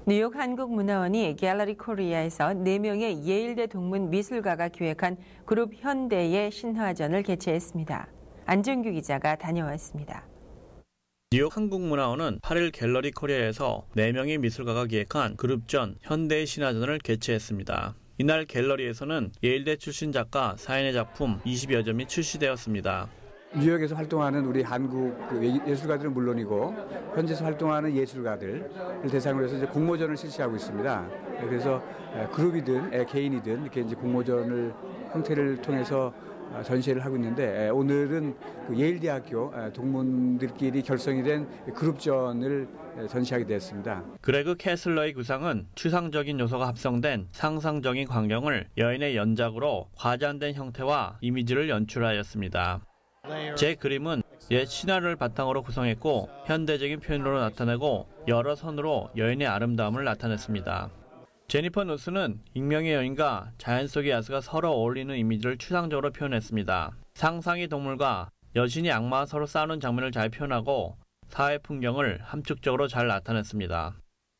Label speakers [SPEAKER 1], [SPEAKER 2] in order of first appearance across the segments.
[SPEAKER 1] 뉴욕 한국문화원이 갤러리 코리아에서 4명의 예일대 동문 미술가가 기획한 그룹 현대의 신화전을 개최했습니다. 안정규 기자가 다녀왔습니다.
[SPEAKER 2] 뉴욕 한국문화원은 8일 갤러리 코리아에서 4명의 미술가가 기획한 그룹전 현대의 신화전을 개최했습니다. 이날 갤러리에서는 예일대 출신 작가 4인의 작품 20여 점이 출시되었습니다.
[SPEAKER 3] 뉴욕에서 활동하는 우리 한국 예술가들은 물론이고 현지에서 활동하는 예술가들을 대상으로 해서 이제 공모전을 실시하고 있습니다. 그래서 그룹이든 개인이든 이렇게 이제 공모전을 형태를 통해서 전시회를 하고 있는데 오늘은 그 예일대학교 동문들끼리 결성이 된 그룹전을 전시하게 되었습니다.
[SPEAKER 2] 그레그 캐슬러의 구상은 추상적인 요소가 합성된 상상적인 광경을 여인의 연작으로 과장된 형태와 이미지를 연출하였습니다. 제 그림은 옛 신화를 바탕으로 구성했고 현대적인 표현으로 나타내고 여러 선으로 여인의 아름다움을 나타냈습니다. 제니퍼 누스는 익명의 여인과 자연 속의 야수가 서로 어울리는 이미지를 추상적으로 표현했습니다. 상상의 동물과 여신이 악마와 서로 싸우는 장면을 잘 표현하고 사회 풍경을 함축적으로 잘 나타냈습니다.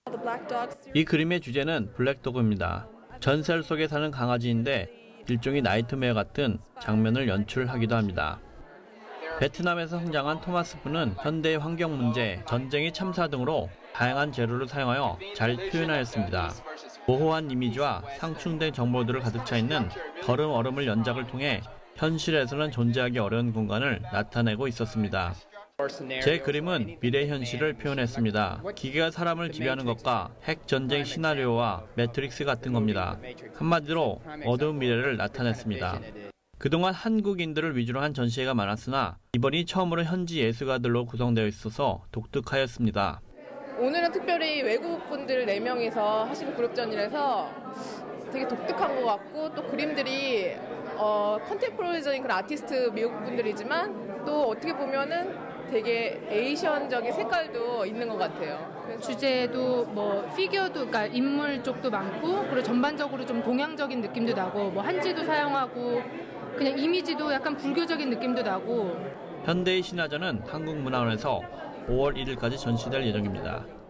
[SPEAKER 2] 이 그림의 주제는 블랙도그입니다. 전설 속에 사는 강아지인데 일종의 나이트메어 같은 장면을 연출하기도 합니다. 베트남에서 성장한 토마스 푸는 현대의 환경 문제, 전쟁의 참사 등으로 다양한 재료를 사용하여 잘 표현하였습니다. 모호한 이미지와 상충된 정보들을 가득 차 있는 걸음 얼음을 연작을 통해 현실에서는 존재하기 어려운 공간을 나타내고 있었습니다. 제 그림은 미래 현실을 표현했습니다. 기계가 사람을 지배하는 것과 핵 전쟁 시나리오와 매트릭스 같은 겁니다. 한마디로 어두운 미래를 나타냈습니다. 그동안 한국인들을 위주로 한 전시회가 많았으나 이번이 처음으로 현지 예술가들로 구성되어 있어서 독특하였습니다.
[SPEAKER 4] 오늘은 특별히 외국분들 4명이서 하시는 그룹전이라서 되게 독특한 것 같고 또 그림들이 컨템포러리적인 그런 아티스트 미국분들이지만 또 어떻게 보면은 되게 에이션적인 색깔도 있는 것 같아요.
[SPEAKER 5] 주제도 뭐 피규어도 그러니까 인물 쪽도 많고 그리고 전반적으로 좀 동양적인 느낌도 나고 뭐 한지도 사용하고 그냥 이미지도 약간 불교적인 느낌도 나고.
[SPEAKER 2] 현대의 신화전은 한국문화원에서 5월 1일까지 전시될 예정입니다.